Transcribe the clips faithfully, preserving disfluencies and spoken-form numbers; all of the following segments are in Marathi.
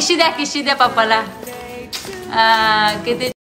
किशी द्या किशी द्या पप्पाला. किती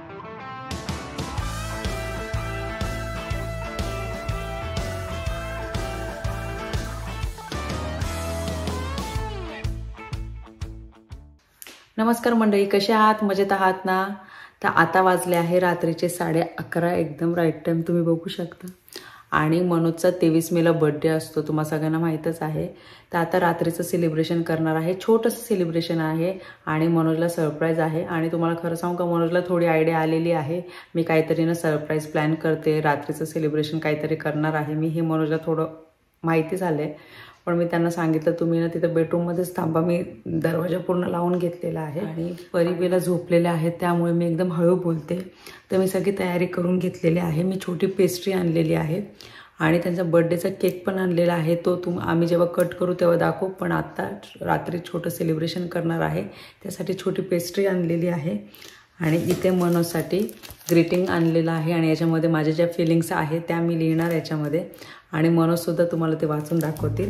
नमस्कार मंडळी, कसे आहात? मजेत आहात ना? तर आता वाजले आहे रात्रीचे साडे अकरा, एकदम राईट टाइम तुम्ही बघू शकता. आणि मनोजचा तेवीस मेला बर्थडे असतो, तुम्हाला सगळ्यांना माहीतच आहे. तर आता रात्रीचं सेलिब्रेशन करणार आहे, छोटंसं सेलिब्रेशन आहे आणि मनोजला सरप्राईज आहे. आणि तुम्हाला खरं सांगू का, मनोजला थोडी आयडिया आलेली आहे. मी काहीतरी ना सरप्राईज प्लॅन करते, रात्रीचं सेलिब्रेशन काहीतरी करणार आहे मी, हे मनोजला थोडं माहिती झालं आहे. पण मी त्यांना सांगितलं तुम्ही ना तिथं बेडरूममध्येच थांबा, मी दरवाजा पूर्ण लावून घेतलेला आहे आणि परिबेला झोपलेले आहेत, त्यामुळे मी एकदम हळू बोलते. तर मी सगळी तयारी करून घेतलेली आहे. मी छोटी पेस्ट्री आणलेली आहे आणि त्यांचा बर्थडेचा केक पण आणलेला आहे. तो तुम आम्ही जेव्हा कट करू तेव्हा दाखवू, पण आत्ता रात्री छोटं सेलिब्रेशन करणार आहे, त्यासाठी छोटी पेस्ट्री आणलेली आहे. आणि इथे मनोजसाठी ग्रीटिंग आणलेलं आहे आणि याच्यामध्ये माझ्या ज्या फिलिंग्स आहेत त्या मी लिहिणार याच्यामध्ये, आणि मनोजसुद्धा तुम्हाला ते वाचून दाखवतील.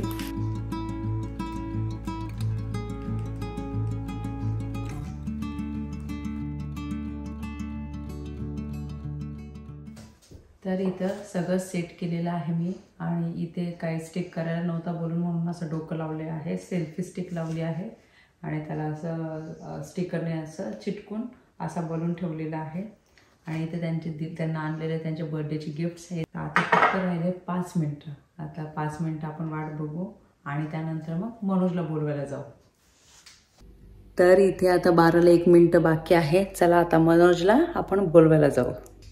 तर इथं सगळं सेट केलेलं आहे मी, आणि इथे काही स्टिक करायला नव्हता बोलून म्हणून असं डोकं लावले आहे. सेल्फी स्टिक लावली आहे आणि त्याला असं स्टिकरने असं चिटकून असा बलून ठेवलेला आहे. आणि इथे त्यांचे त्यांना आणलेले त्यांच्या बर्थडेचे गिफ्ट्स आहेत. आता फक्त राहिले पाच मिनटं. आता पाच मिनटं आपण वाट बघू आणि त्यानंतर मग मनोजला बोलवायला जाऊ. तर इथे आता बाराला एक मिनटं बाकी आहे. चला आता मनोजला आपण बोलवायला जाऊ.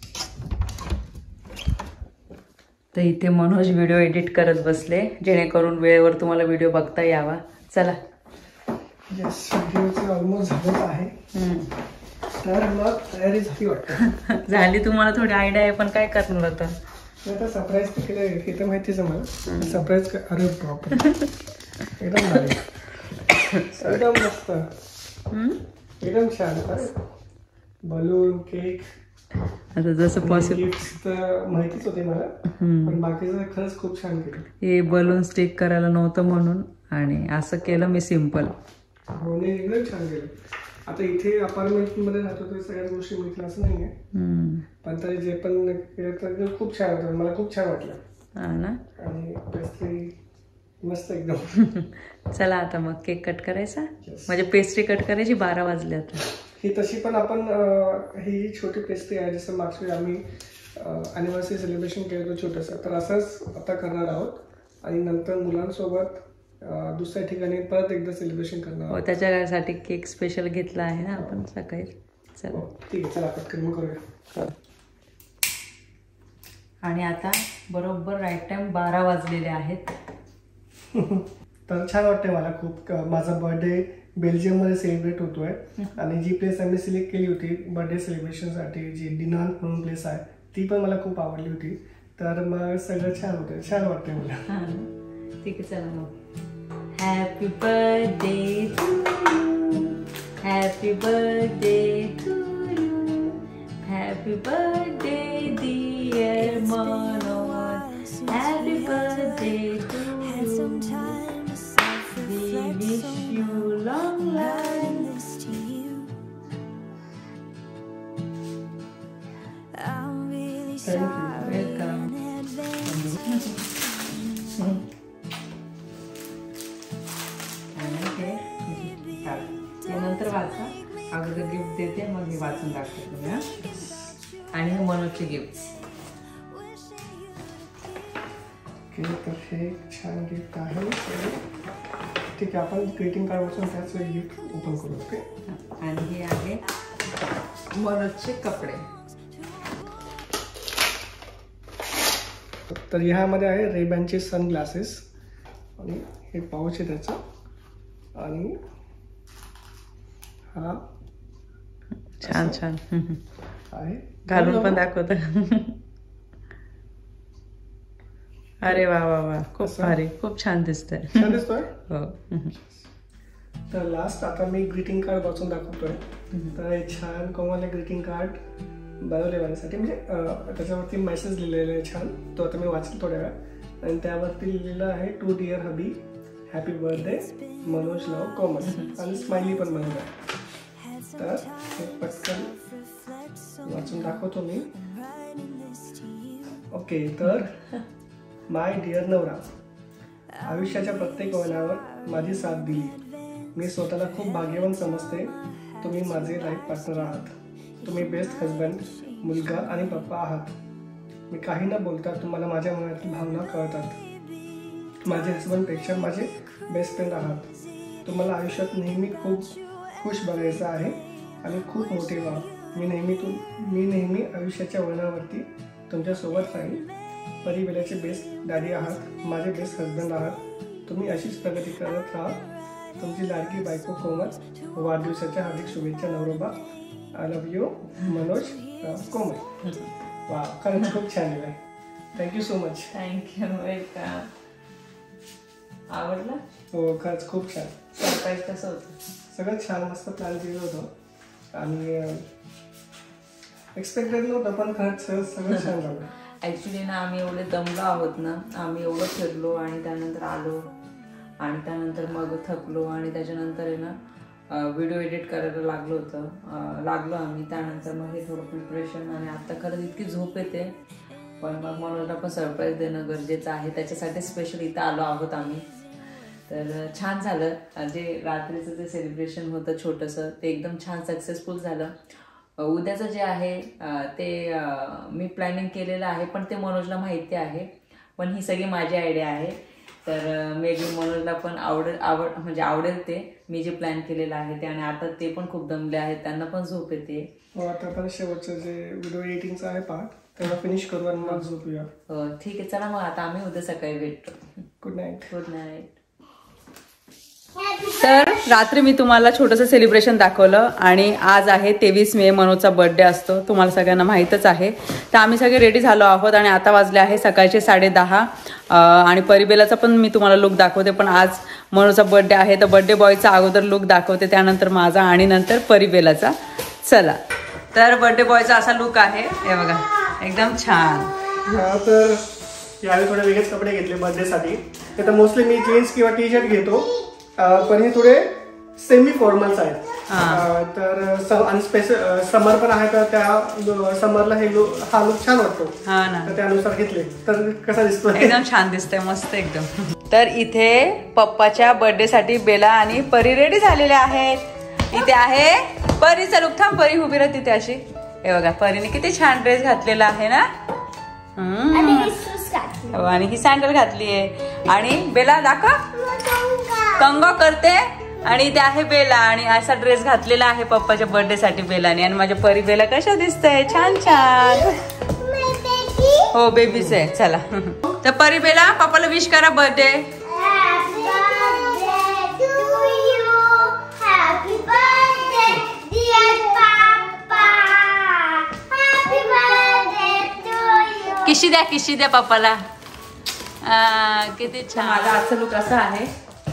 तर इथे मनोज व्हिडिओ एडिट करत बसले, जेणेकरून वेळेवर तुम्हाला व्हिडिओ बघता यावा. चला. यस, व्हिडिओचं ऑलमोस्ट झालं आहे. तर मग तयारी झाली वाटतं. झाली. तुम्हाला थोडी आयडिया आहे, पण काय करणार होतं? आता सरप्राईज तर केलं, हे तर माहितीच आहे मला. सरप्राईज अरे प्रॉपर एकदम भारी, एकदम मस्त, एकदम छान. बलून, केक, आता जसं पॉसिबल तर माहितीच होते मला, पण बाकीचं खरंच खूप छान केलं. हे बलून स्टिक करायला नव्हतं म्हणून, आणि असं केलं मी सिम्पल. हो नाही, एकदम छान केलं. आता इथे अपार्टमेंट मध्ये राहतो तर सगळ्याच गोष्टी मिळतील असं नाहीये, पण तरी जे पण केलं तर खूप छान होतं. मला खूप छान वाटलं. हा ना. आणि पेस्ट्री मस्त एकदम. चला आता मग केक कट करायचा, म्हणजे पेस्ट्री कट करायची. बारा वाजले आता. ही तशी पण आपण ही छोटी पेस्ट्री आहे, जसं मागच्या वेळी आम्ही अॅनिव्हर्सरी सेलिब्रेशन केलं होतं छोटंसं, तर असंच आता करणार आहोत. आणि नंतर मुलांसोबत दुसऱ्या ठिकाणी परत एकदा सेलिब्रेशन करणार आहोत. त्याच्यासाठी केक स्पेशल घेतला आहे ना आपण सकाळी. चला ठीक आहे, चला पटकन मग करूया. आणि आता बरोबर राईट टाइम बारा वाजलेले आहेत. तर छान वाटतंय मला खूप. माझा बर्थडे बेल्जियममध्ये सेलिब्रेट होतोय, आणि जी प्लेस आम्ही सिलेक्ट केली होती बर्थडे सेलिब्रेशनसाठी, जी डिनांट म्हणून प्लेस आहे, ती पण मला खूप आवडली होती. तर मग सगळं छान होतं, छान वाटतंय मला. ठीक आहे, चला मग. Happy birthday to you, happy birthday to you, happy birthday dear Manoj, happy birthday to you, we wish you long life. Welcome. ते नंतर वाचा, अगोदर गिफ्ट देते मग मी वाचून दाखवते तुम्ही. आणि हे मनोजचे गिफ्ट. तर हे छान गिफ्ट आहे. ठीक आहे, आपण ग्रीटिंग कार्ड वाचून त्याच वेळी गिफ्ट ओपन करू. ओके. आणि हे आहे मनोजचे कपडे. तर ह्यामध्ये आहे रेबॅनचे सनग्लासेस, आणि हे पाऊच आहे त्याचं, आणि हा छान छान आहे. घालून पण दाखवत. अरे वा वा वा, खूप भारी, खूप छान दिसतंय. छान दिसतोय. हो. तर लास्ट आता मी ग्रीटिंग कार्ड वाचून दाखवतोय. तर हे छान कोमल ग्रीटिंग कार्ड बनवले माझ्यासाठी, म्हणजे त्याच्यावरती मेसेज लिहिलेले छान, तो आता मी वाचेल थोड्या वेळा. आणि त्यावरती लिहिलेलं आहे, to dear hubby, happy birthday Manoj love Komal आणि स्माइली पण बनवला. तर हे पटकन वाचून दाखवतो मी. ओके, तर माय डिअर नवरा, आयुष्याच्या प्रत्येक वळणावर माझी साथ दिली. मी स्वतःला खूप भाग्यवान समजते. तुम्ही माझे लाईफ पार्टनर आहात. तुम्ही बेस्ट हजबंड, मुलगा आणि पप्पा आहात. मी काही न बोलता तुम्हाला माझ्या मनातील भावना कळतात. माझे हजबंडपेक्षा माझे बेस्ट फ्रेंड आहात. तुम्हाला आयुष्यात नेहमी खूप खुश बघायचं आहे आणि खूप मोठे व्हा. मी नेहमी तुम मी नेहमी आयुष्याच्या वळणावरती तुमच्यासोबत राहील. परिवेलाचे बेस्ट डॅडी आहात. माझे बेस्ट हजबंड आहात. तुम्ही अशीच प्रगती करत राहा. तुमची लाडकी बायको कोमल. वाढदिवसाच्या हार्दिक शुभेच्छा नवरोबा. I love you Manoj Komal. वा, खरंच खूप छान आहे. Thank you so much. Thank you. Welcome. आवडलं? हो, खरंच खूप छान. सरप्राईज कसं होतं? सगळं छान, मस्त प्लॅन केलं होतं आणि एक्सपेक्टेड नव्हतं, पण खरंच सगळं छान झालं. ॲक्च्युली ना आम्ही एवढे दमलो आहोत ना, आम्ही एवढं फिरलो आणि त्यानंतर आलो आणि त्यानंतर मग थकलो आणि त्याच्यानंतर आहे ना व्हिडिओ एडिट करायला लागलो होतं लागलो आम्ही. त्यानंतर मग हे थोडं प्रिपरेशन आणि आता खरंच इतकी झोप येते, पण मग मनोजला पण सरप्राईज देणं गरजेचं आहे. त्याच्यासाठी स्पेशल इथं आलो आहोत आम्ही. तर छान झालं. जे रात्रीचं जे सेलिब्रेशन होतं छोटंसं ते एकदम छान सक्सेसफुल झालं. उद्याचं जे आहे ते मी प्लॅनिंग केलेलं आहे, पण ते मनोजला माहिती आहे. पण ही सगळी माझी आयडिया आहे. तर मे बी मनोजला पण आवडेल आवड म्हणजे आवडेल ते मी जे प्लॅन केलेलं आहे ते. आणि आता ते पण खूप दमले आहेत, त्यांना पण झोप येते. हो, आता पण शेवटचं जे व्हिडिओ एडिटिंगचं आहे पार्ट त्याला फिनिश करू आणि मग झोपूया. हो, ठीक आहे. चला मग आता आम्ही उद्या सकाळी भेटतो. Good night. Good night. तर रात्री मी तुम्हाला छोटंसं सेलिब्रेशन दाखवलं आणि आज आहे तेवीस मे, मनोजचा बर्थडे असतो, तुम्हाला सगळ्यांना माहीतच आहे. तर आम्ही सगळे रेडी झालो आहोत आणि आता वाजले आहे सकाळचे साडे दहा. आणि परिबेलाचा पण मी तुम्हाला लुक दाखवते, पण आज मनोजचा बर्थडे आहे तर बर्थडे बॉयचा अगोदर लुक दाखवते, त्यानंतर माझा आणि नंतर परिबेलाचा. चला, तर बर्थडे बॉयचा असा लुक आहे, हे बघा एकदम छान. हा, तर यावेळी थोडे वेगळेच कपडे घेतले बर्थडेसाठी. तर मोस्टली मी जीन्स किंवा टी शर्ट घेतो, पण हे थोडे सेमी फॉर्मल्स आहेत. तर आणि स्पेशल समर पण आहे, तर त्या समरला हे लुक हा लुक छान वाटतो. हा ना, तर त्यानुसार घेतले. तर कसा दिसतो? एकदम छान दिसतंय, मस्त एकदम. तर इथे पप्पाच्या बर्थडे साठी बेला आणि परी रेडी झालेले आहेत. इथे आहे परीचा लुक. थांब, परी उभी राहते तिथे अशी. हे बघा, परीने किती छान ड्रेस घातलेला आहे ना. आणि ही सॅन्डल घातली आहे. आणि बेला दाखव, कंगो करते. आणि इथे आहे बेला आणि असा ड्रेस घातलेला आहे पप्पाच्या बर्थडे साठी बेलाने. आणि माझ्या परी बेला कशा दिसतंय, छान छान. हो, बेबीच आहे. चला, तर परी बेला पप्पाला विश करा बर्थडे. किशी द्या, किशी द्या पप्पाला. किती छान. माझा आजचा लुक असा आहे.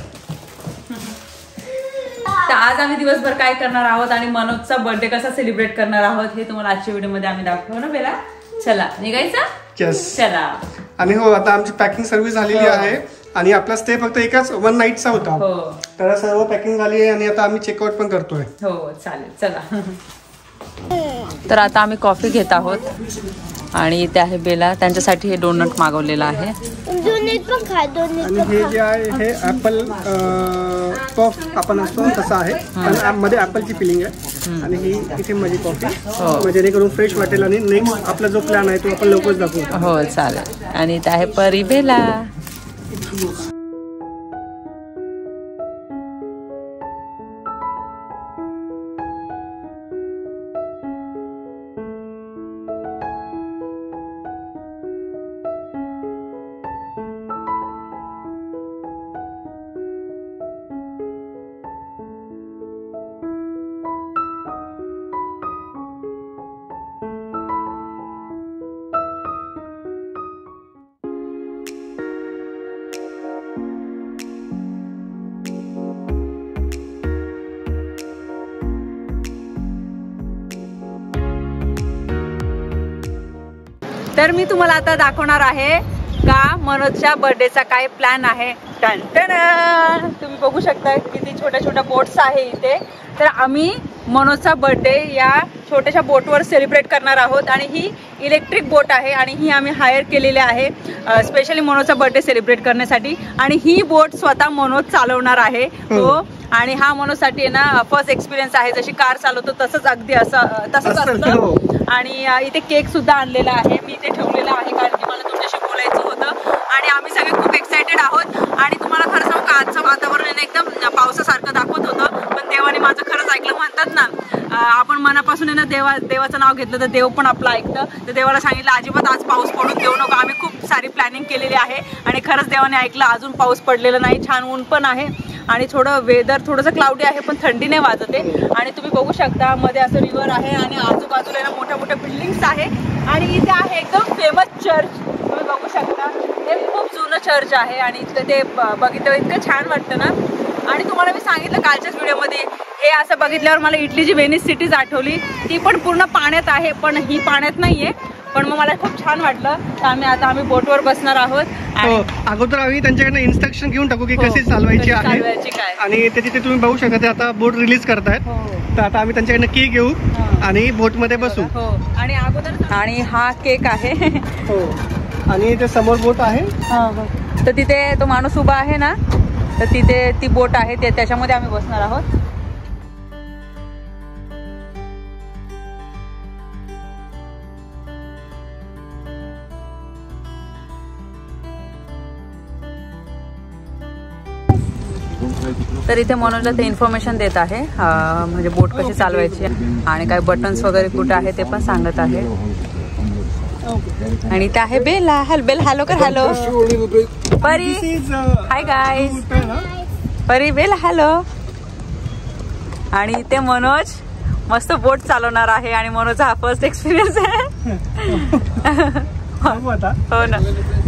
तर आज आम्ही दिवसभर काय करणार आहोत आणि मनोजचा बर्थडे कसा सेलिब्रेट करणार आहोत हे तुम्हाला आजच्या व्हिडिओ मध्ये आम्ही दाखवू ना बेला. चला, निघायचं. यस, चला. आणि हो, आता आमची पॅकिंग सर्व्हिस झालेली आहे आणि आपला स्टे फक्त एकाच वन नाईटचा होता. हो, तर सर्व पॅकिंग झाली आहे आणि आता आम्ही चेकआउट पण करतोय. हो, चालेल. चला. तर आता आम्ही कॉफी घेत आहोत आणि इथे आहे बेला, त्यांच्यासाठी हे डोनट मागवलेलं आहे. आणि हे जे आहे हे ऍपल पफ आपण असतो तसं आहे, पण मध्ये ऍपलची फिलिंग आहे. आणि ही इथे माझी कॉफी, जेणेकरून फ्रेश वाटेल. आणि नेक्स्ट आपला जो प्लॅन आहे तो आपण लवकरच दाखवू. हो, चालेल. आणि इथे आहे परी बेला. तर मी तुम्हाला आता दाखवणार आहे का मनोजच्या बर्थडेचा काय प्लॅन आहे. टन टन तुम्ही बघू शकता किती छोट्या छोट्या बोट्स आहे इथे. तर आम्ही मनोजचा बर्थडे या छोट्याशा बोटवर सेलिब्रेट करणार आहोत आणि ही इलेक्ट्रिक बोट आहे आणि ही आम्ही हायर केलेली आहे स्पेशली मनोजचा बर्थडे सेलिब्रेट करण्यासाठी. आणि ही बोट स्वतः मनोज चालवणार आहे. हो आणि हा मनोजसाठी आहे ना फर्स्ट एक्सपिरियन्स आहे. जशी कार चालवतो तसंच अगदी असं तसंच असतं. आणि इथे केक सुद्धा आणलेला आहे मी इथे ठेवलेला आहे कारण की मला तुमच्याशी बोलायचं होतं आणि आम्ही सगळे खूप एक्सायटेड आहोत. आणि तुम्हाला खरं सांगू का आजचं वातावरण एकदम पावसासारखं दाखवत होतं पण देवाने माझं खरंच ऐकलं. म्हणतात ना आपण मनापासून आहे ना देवा देवाचं नाव घेतलं तर देव पण आपलं ऐकतं. तर देवाला सांगितलं अजिबात आज पाऊस पडून देऊ नको. आम्ही खूप सारी प्लॅनिंग केलेली आहे आणि खरंच देवाने ऐकलं. अजून पाऊस पडलेला नाही. छान ऊन पण आहे आणि थोडं वेदर थोडंसं क्लाउडी आहे पण थंडी नाही वाजते. आणि तुम्ही बघू शकता मध्ये असं रिव्हर आहे आणि आजूबाजूला ना मोठ्या मोठ्या बिल्डिंग्स आहे. आणि इथे आहे एकदम फेमस चर्च तुम्ही बघू शकता. हे खूप जुनं चर्च आहे आणि इथलं ते बघितलं इतकं छान वाटतं ना. आणि तुम्हाला मी सांगितलं कालच्याच व्हिडिओमध्ये हे असं बघितल्यावर मला इटलीची व्हेनिस सिटीज आठवली. ती पण पूर्ण पाण्यात आहे पण ही पाण्यात नाहीये. पण मग मला खूप छान वाटलं. तर आम्ही आता आम्ही बोटवर बसणार आहोत. अगोदर आम्ही त्यांच्याकडनं इन्स्ट्रक्शन घेऊन टाकू की कशी चालवायची आहे आणि ते तिथे तुम्ही बघू शकता आता बोट रिलीज करतायत. तर आता आम्ही त्यांच्याकडनं की घेऊ आणि बोट मध्ये बसू. आणि अगोदर आणि हा केक आहे. हो आणि ते समोर बोट आहे. तर तिथे तो माणूस उभा आहे ना तर तिथे ती बोट आहे ते त्याच्यामध्ये आम्ही बसणार आहोत. तर इथे मनोजला ते इन्फॉर्मेशन देत आहे म्हणजे बोट कशी चालवायची आणि काय बटन्स वगैरे कुठे आहे ते पण सांगत आहे. आणि इथे आहे बेला. हॅलो बेल हॅलो कर. Hello Pari. Hi guys. Pari Bel hello. आणि इथे मनोज मस्त बोट चालवणार आहे आणि मनोजचा हा फर्स्ट एक्सपिरियन्स आहे. हो ना.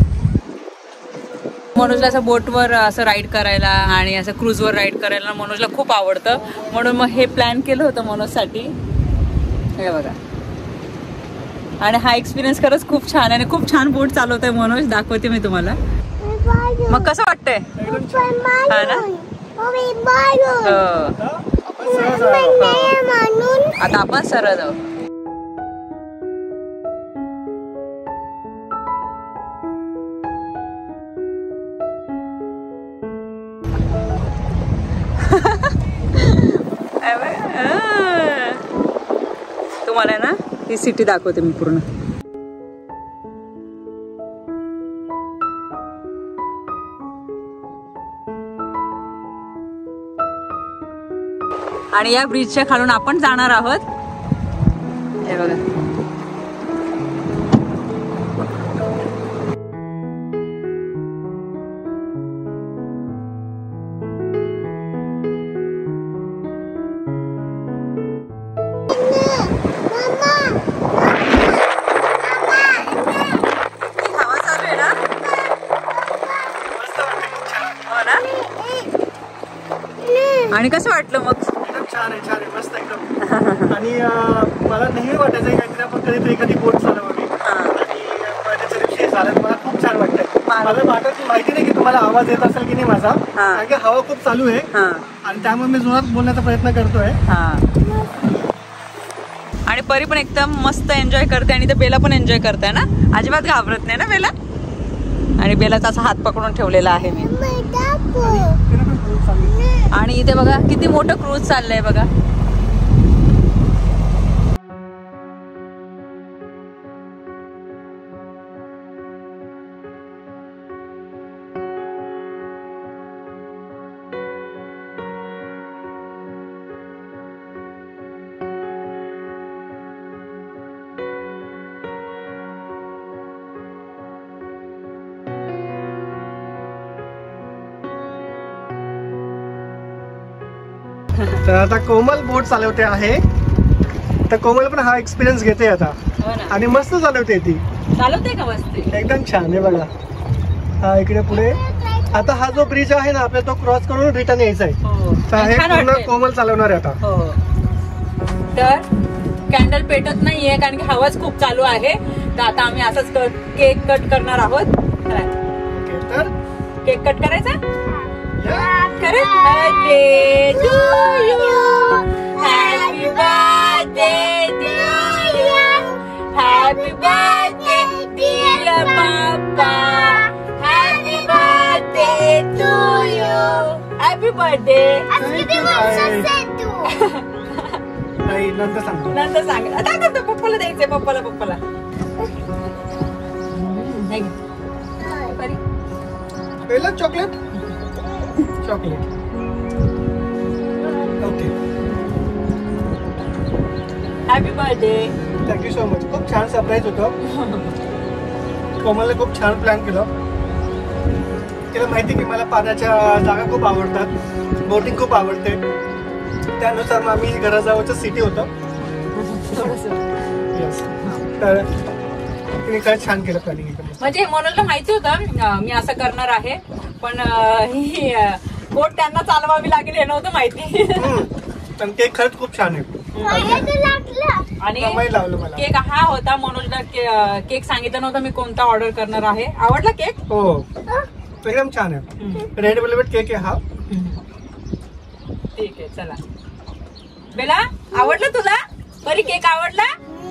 मनोजला असं बोटवर असं राईड करायला आणि असं क्रूजवर राईड करायला मनोजला खूप आवडतं म्हणून मग हे प्लॅन केलं होतं मनोजसाठी. हे बघा. आणि हा एक्सपिरियन्स खरंच खूप छान आणि खूप छान बोट चालवतोय मनोज. दाखवते मी तुम्हाला. मग कसं वाटतंय हा ना. आता आपण सरळ जाऊ. तुम्हाला ना ही सिटी दाखवते मी पूर्ण. आणि या ब्रिजच्या खालून आपण जाणार आहोत. हे बघा. आणि कसं वाटलं मग. एकदम छान आहे. छान आहे. मस्त एकदम. आणि मला नेहमी वाटायचं काहीतरी आपण कधीतरी एखादी बोट चालवावी आणि माझ्या दिवशी झालं मला खूप छान वाटतंय. मला वाटत माहिती नाही की तुम्हाला आवाज येत असेल की नाही माझा कारण की हवा खूप चालू आहे आणि त्यामुळे मी जोरात बोलण्याचा प्रयत्न करतोय. आणि परी पण एकदम मस्त एन्जॉय करते आणि ते बेला पण एन्जॉय करते ना. अजिबात घाबरत नाही ना बेला. आणि बेलाचा असा हात पकडून ठेवलेला आहे मी. आणि इथे बघा किती मोठं क्रूज चाललंय बघा. तर आता कोमल बोट चालवते आहे. तर कोमल पण हा एक्सपिरियन्स घेते आता आणि मस्त चालवते. ती चालवते का मस्त एकदम छान आहे बघा. हा इकडे पुढे आता हा जो ब्रिज आहे ना आपल्या तो क्रॉस करून रिटर्न यायचा आहे. तर हे पूर्ण कोमल चालवणार आहे आता. तर कॅन्डल पेटत नाहीये कारण की हवाच खूप चालू आहे. तर आता आम्ही असंच केक कट करणार आहोत. तर केक कट करायचा खरंच birthday to you happy birthday to you happy birthday dear papa happy birthday to you happy birthday नाही नंतर सांगतो नंतर सांग आता पप्पाला द्यायचंय पप्पाला पप्पाला पहिलं chocolate chocolate okay happy birthday thank you so much खूप छान सरप्राईज होतं कोमलने खूप छान प्लॅन केलं तिला माहिती की मला पाण्याच्या जागा खूप आवडतात बोटिंग खूप आवडते त्यानुसार मग आम्ही घराजवळचं सिटी होतं तर तिने खरंच छान केलं प्लॅनिंग म्हणजे मनोजला माहिती होतं मी असं करणार आहे पण ही बोट त्यांना चालवावी लागेल हे नव्हतं माहिती पण केक खरंच खूप छान आहे आणि लावलं मला केक हा होता मनोजला केक सांगितलं नव्हतं मी कोणता ऑर्डर करणार आहे आवडला केक हो एकदम छान आहे रेड वेल्वेट केक आहे हा ठीक आहे चला बेला आवडलं तुला बरी केक आवडला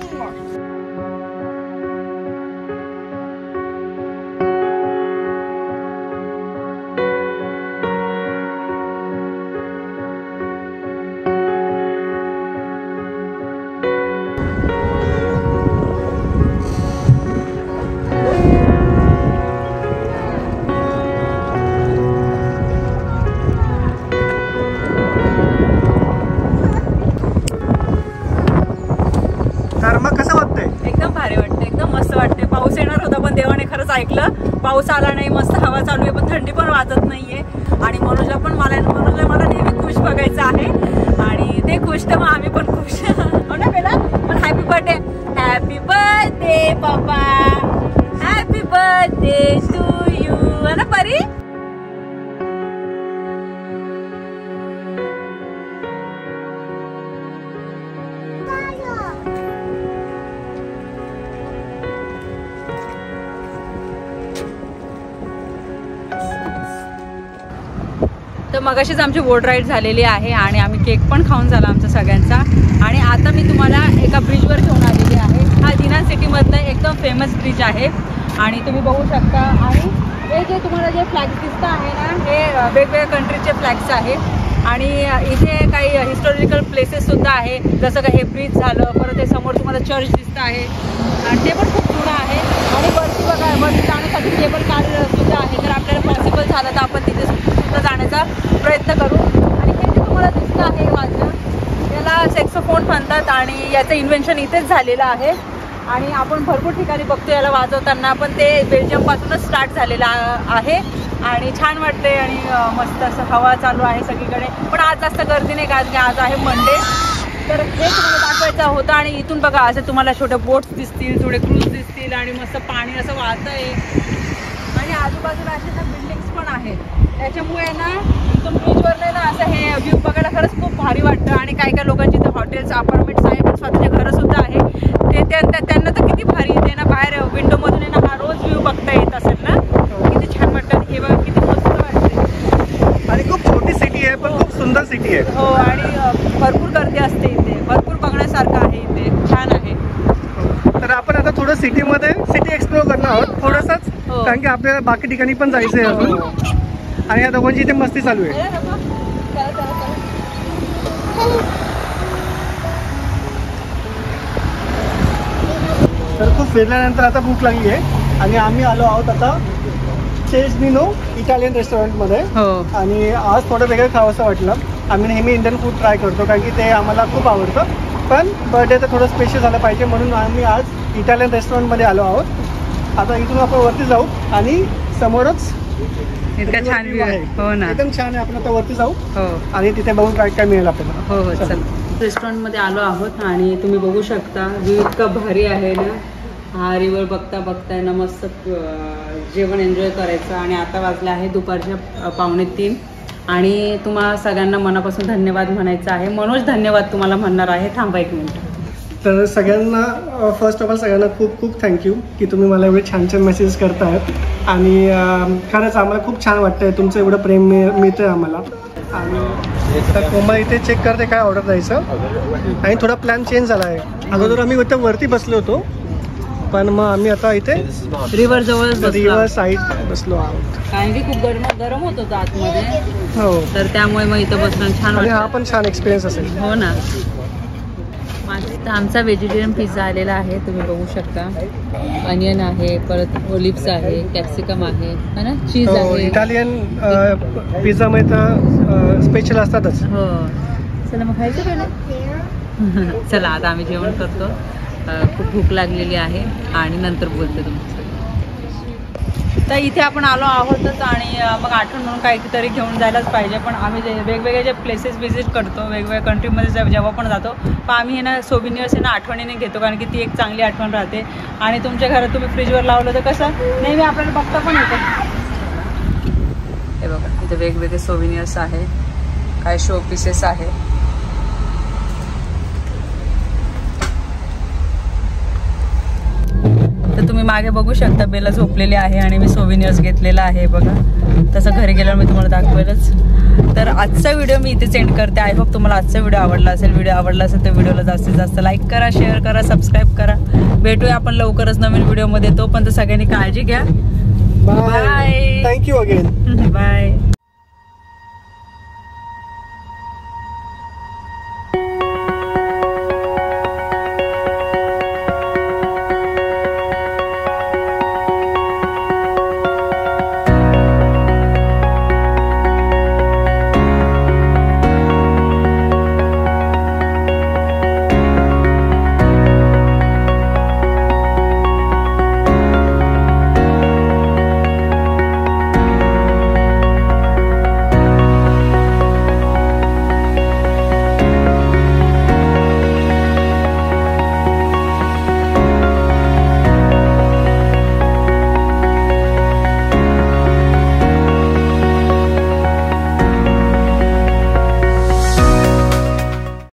एकदम भारी वाटते एकदम मस्त वाटते पाऊस येणार होता पण देवाने खरंच ऐकलं पाऊस आला नाही मस्त हवा चालू आहे पण थंडी पण वाजत नाहीये आणि मनोजला पण मला मनोजला मला नेहमी खुश बघायचं आहे आणि ते खुश तर मग आम्ही पण खुश हो ना बेला पण happy birthday happy birthday papa happy birthday to you है ना परी तर मगाशीच आमची बोट राईड झालेली आहे आणि आम्ही केक पण खाऊन झाला आमचा सगळ्यांचा आणि आता मी तुम्हाला एका ब्रिजवर घेऊन आलेली आहे हा दिनान सिटीमधलं एकदम फेमस ब्रिज आहे आणि तुम्ही बघू शकता आणि हे जे तुम्हाला जे फ्लॅग्स दिसतं आहे ना हे वेगवेगळ्या कंट्रीचे फ्लॅग्स आहे आणि इथे काही हिस्टॉरिकल प्लेसेससुद्धा आहे जसं का हे ब्रिज झालं परत हे समोर तुम्हाला चर्च दिसतं आहे आणि ते पण खूप जुनं आहे आणि वरती बघा वरती जाण्यासाठी केबल कार सुद्धा आहे जर आपल्याला पॉसिबल झालं तर आपण तिथे सुद्धा जाण्याचा प्रयत्न करू आणि हे जे तुम्हाला दिसतं आहे वाजणं याला सॅक्सोफोन म्हणतात आणि याचं इन्व्हेन्शन इथेच झालेलं आहे आणि आपण भरपूर ठिकाणी बघतो याला वाजवताना पण ते बेल्जियमपासूनच स्टार्ट झालेलं आहे आणि छान वाटते आणि मस्त असं हवा चालू आहे सगळीकडे पण आज जास्त गर्दी नाही कारण की आज आहे मंडे तर हे तुम्हाला दाखवायचं होतं आणि इथून बघा असं तुम्हाला छोट्या बोट्स दिसतील थोडे क्रूज दिसतील आणि मस्त पाणी असं वाहतं आहे आणि आजूबाजूला असे ना बिल्डिंग्स पण आहेत त्याच्यामुळे ना इथून ब्रिजवर नाही ना असं हे व्ह्यू बघायला खरंच खूप भारी वाटतं आणि काही काही लोकांची तर हॉटेल्स अपार्टमेंट्स आहेत स्वतःचे घरंसुद्धा आहे ते त्यांना तर किती भारी येते ना बाहेर विंडोमधून आहे ना हा रोज व्ह्यू बघता येत असेल ना किती छान वाटतं हे बघा किती मस्त वाटते आणि खूप छोटी सिटी आहे पण खूप सुंदर सिटी आहे हो आणि भरपूर गर्दी असते इथे भरपूर बघण्यासारखं आहे इथे छान आहे तर आपण आता थोडं सिटीमध्ये सिटी एक्सप्लोर करणार आहोत थोडंसंच कारण की आपल्याला बाकी ठिकाणी पण जायचं आहे अजून आणि या दोघांची इथे मस्ती चालू आहे तर खूप फिरल्यानंतर आता भूक लागली आहे आणि आम्ही आलो आहोत आता चेझनिनो इटालियन रेस्टॉरंटमध्ये आणि आज थोडं वेगळं खावंसं वाटलं आम्ही नेहमी इंडियन फूड ट्राय करतो कारण की ते आम्हाला खूप आवडतं पण बर्थडे तर थोडं स्पेशल झालं पाहिजे म्हणून आम्ही आज इटालियन रेस्टॉरंटमध्ये आलो आहोत आता इथून आपण वरती जाऊ आणि समोरच इतका छान व्ह्यू आहे हो ना एकदम छान आहे आपण आता वरती जाऊ हो आणि तिथे बघून काय काय मिळेल आपल्याला हो हो चल रेस्टॉरंटमध्ये आलो आहोत आणि तुम्ही बघू शकता व्ह्यू इतका भारी आहे ना हा रिव्हर बघता बघताय ना मस्त जेवण एन्जॉय करायचं आणि आता वाजले आहे दुपारच्या पावणे तीन आणि तुम्हाला सगळ्यांना मनापासून धन्यवाद म्हणायचं आहे मनोज धन्यवाद तुम्हाला म्हणणार आहे थांबा एक मिनिट तर सगळ्यांना फर्स्ट ऑफ ऑल सगळ्यांना खूप खूप थँक्यू की तुम्ही मला एवढे छान छान मेसेज करतायत आणि अं, खरंच आम्हाला खूप छान वाटतंय तुमचं एवढं प्रेम मिळ मिळतंय आम्हाला. आणि तर कोमल इथे चेक करते काय ऑर्डर द्यायचं आणि थोडा प्लॅन चेंज झाला आहे. अगोदर आम्ही इथं वरती बसलो होतो पण मग आम्ही आता इथे रिव्हर जवळ रिव्हर साईड बसलो आहोत कारण की खूप गरम गरम होत होतं आतमध्ये, हो. तर त्यामुळे मग इथं बसणं छान आणि हा वाटतं. पण छान एक्सपिरियन्स असेल. हो ना. तर आमचा व्हेजिटेरियन पिझ्झा आलेला आहे, तुम्ही बघू शकता. अनियन आहे, परत ओलिव्स आहे, कॅप्सिकम आहे ना, चीज आहे. इटालियन पिझ्झा मध्ये तर स्पेशल असतातच. हो. चला मग खायचं पहिलं. चला आता आम्ही जेवण करतो. खूप भूक लागलेली आहे आणि नंतर बोलते तुमचं. तर इथे आपण आलो आहोतच आणि मग आठवण म्हणून काहीतरी घेऊन जायलाच पाहिजे. पण आम्ही जे वेगवेगळे जे प्लेसेस व्हिजिट करतो, वेगवेगळ्या कंट्रीमध्ये जेव्हा पण जातो, पण आम्ही हे ना सोविनियर्स हे ना आठवणीने घेतो कारण की ती एक चांगली आठवण राहते. आणि तुमच्या घरात तुम्ही फ्रीजवर लावलं तर कसं नेहमी आपल्याला बघता पण येतं. हे बघा इथे वेगवेगळे सोविनियर्स आहे, काय शो पीसेस आहे. तर तुम्ही मागे बघू शकता बेला झोपलेली आहे आणि मी सोविनियर्स घेतलेला आहे बघा. तसं घरी गेल्यावर मी तुम्हाला दाखवेलच. तर आजचा व्हिडिओ मी इथेच एंड करते. आय होप तुम्हाला आजचा व्हिडिओ आवडला असेल. व्हिडिओ आवडला असेल तर व्हिडिओला जास्तीत जास्त लाईक करा, शेअर करा, सबस्क्राईब करा. भेटूया आपण लवकरच नवीन व्हिडिओमध्ये. तोपर्यंत सगळ्यांनी काळजी घ्या. बाय. Thank you again. बाय.